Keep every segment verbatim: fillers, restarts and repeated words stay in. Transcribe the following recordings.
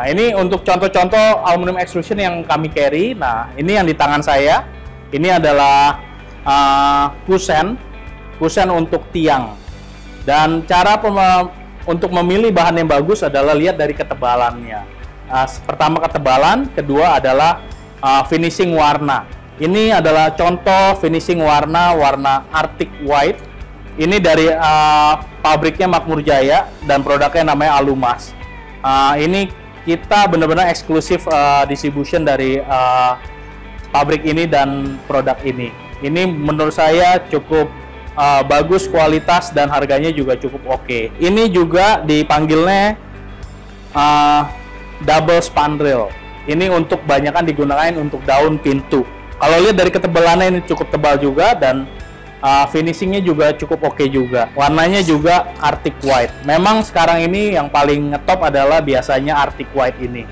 Nah, ini untuk contoh-contoh aluminium extrusion yang kami carry. Nah, ini yang di tangan saya. Ini adalah uh, kusen, kusen untuk tiang. Dan cara untuk memilih bahan yang bagus adalah lihat dari ketebalannya. Uh, pertama ketebalan, kedua adalah uh, finishing warna. Ini adalah contoh finishing warna, warna Arctic White. Ini dari uh, pabriknya Makmur Jaya dan produknya namanya Alumas. Uh, ini kita benar-benar eksklusif uh, distribution dari uh, pabrik ini dan produk ini. Ini menurut saya cukup uh, bagus kualitas dan harganya juga cukup oke. Okay. Ini juga dipanggilnya uh, double spandrel. Ini untuk banyakan digunakan untuk daun pintu. Kalau lihat dari ketebalannya ini cukup tebal juga dan Uh, finishingnya juga cukup oke okay juga. Warnanya juga Arctic White. Memang sekarang ini yang paling ngetop adalah biasanya Arctic White ini.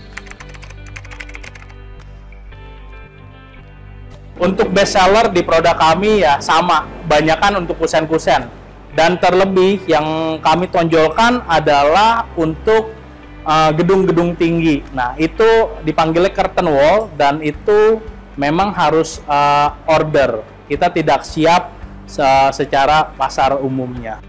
Untuk best seller di produk kami ya sama, banyakan untuk kusen-kusen. Dan terlebih yang kami tonjolkan adalah untuk gedung-gedung uh, tinggi. Nah, itu dipanggilnya curtain wall dan itu memang harus uh, order. Kita tidak siap se secara pasar umumnya.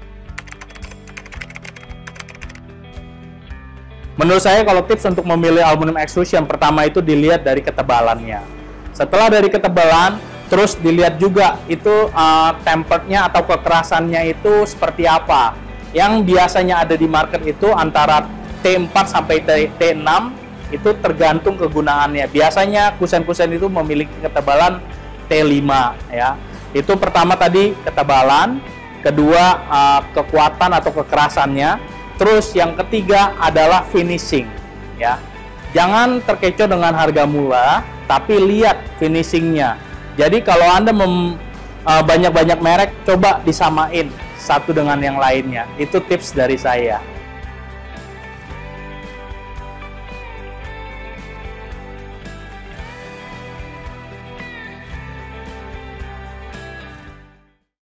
Menurut saya kalau tips untuk memilih aluminium extrusion, pertama itu dilihat dari ketebalannya. Setelah dari ketebalan, terus dilihat juga itu uh, temperednya atau kekerasannya itu seperti apa. Yang biasanya ada di market itu antara T empat sampai T enam, itu tergantung kegunaannya. Biasanya kusen-kusen itu memiliki ketebalan T lima ya. Itu pertama tadi ketebalan, kedua uh, kekuatan atau kekerasannya, terus yang ketiga adalah finishing ya. Jangan terkecoh dengan harga murah, tapi lihat finishingnya. Jadi kalau Anda banyak-banyak uh, merek, coba disamain satu dengan yang lainnya. Itu tips dari saya.